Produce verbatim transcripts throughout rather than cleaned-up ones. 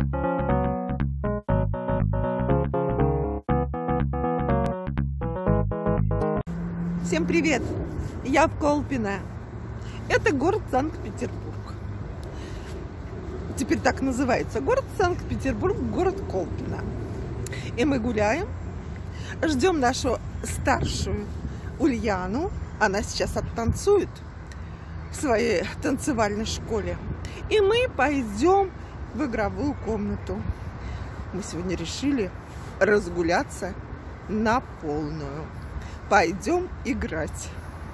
Всем привет! Я в Колпино. Это город Санкт-Петербург. Теперь так называется город Санкт-Петербург, город Колпино. И мы гуляем, ждем нашу старшую Ульяну. Она сейчас оттанцует в своей танцевальной школе. И мы пойдем в игровую комнату. Мы сегодня решили разгуляться на полную. Пойдем играть.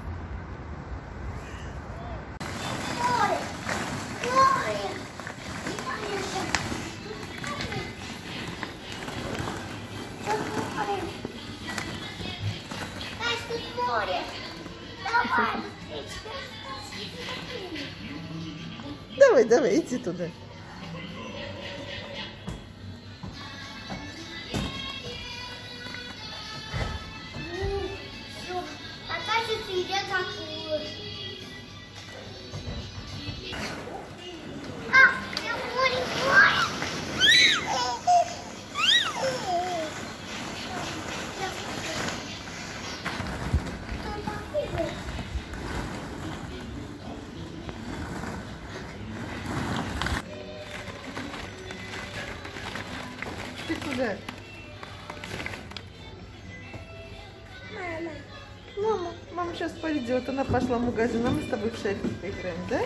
Давай, давай, иди туда. Ты куда? Мама. Мама. Мама сейчас пойдет. Она пошла в магазин, а мы с тобой в шарик поиграем, да?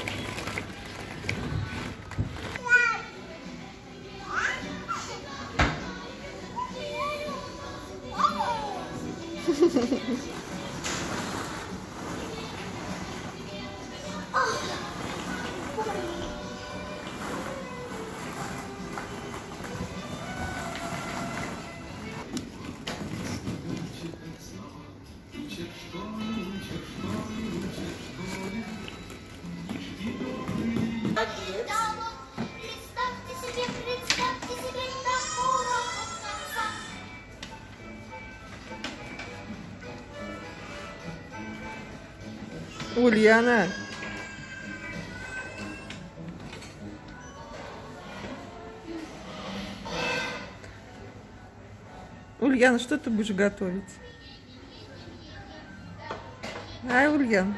Ульяна. Ульяна, что ты будешь готовить? Ай, Ульян.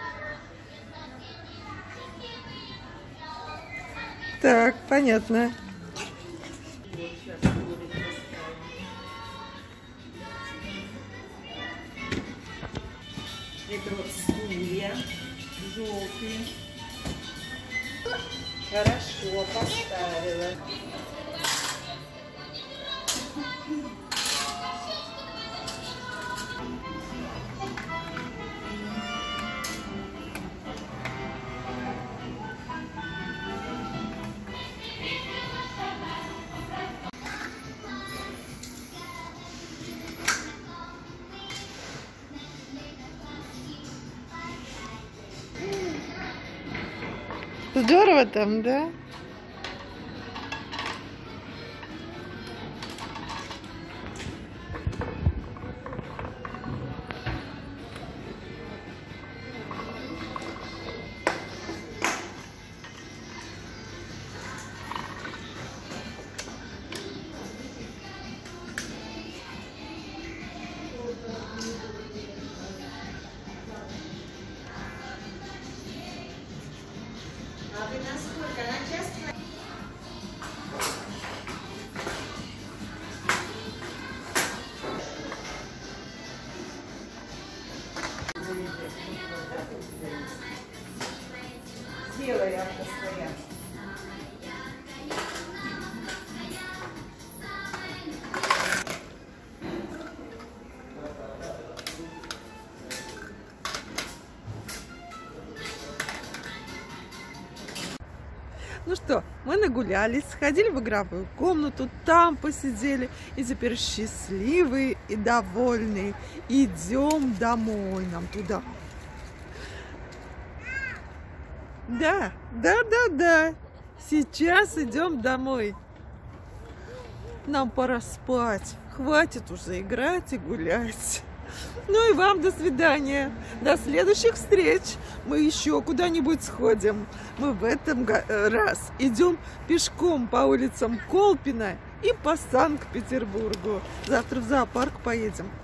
Так, понятно. Это вот стулья желтые. Хорошо, поставила. Здорово там, да? А вы насколько? На час? Сделай автостоянку. Ну что, мы нагулялись, сходили в игровую комнату, там посидели, и теперь счастливые и довольные идем домой, нам туда. Да, да, да, да, сейчас идем домой. Нам пора спать, хватит уже играть и гулять. Ну и вам до свидания. До следующих встреч. Мы еще куда-нибудь сходим. Мы в этом раз идем пешком по улицам Колпино и по Санкт-Петербургу. Завтра в зоопарк поедем.